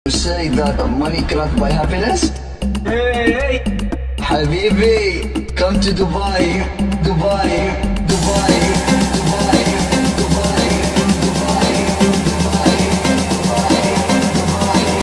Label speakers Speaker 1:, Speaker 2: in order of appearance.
Speaker 1: You say that money cannot buy happiness? Hey, Habibi, come to Dubai, Dubai.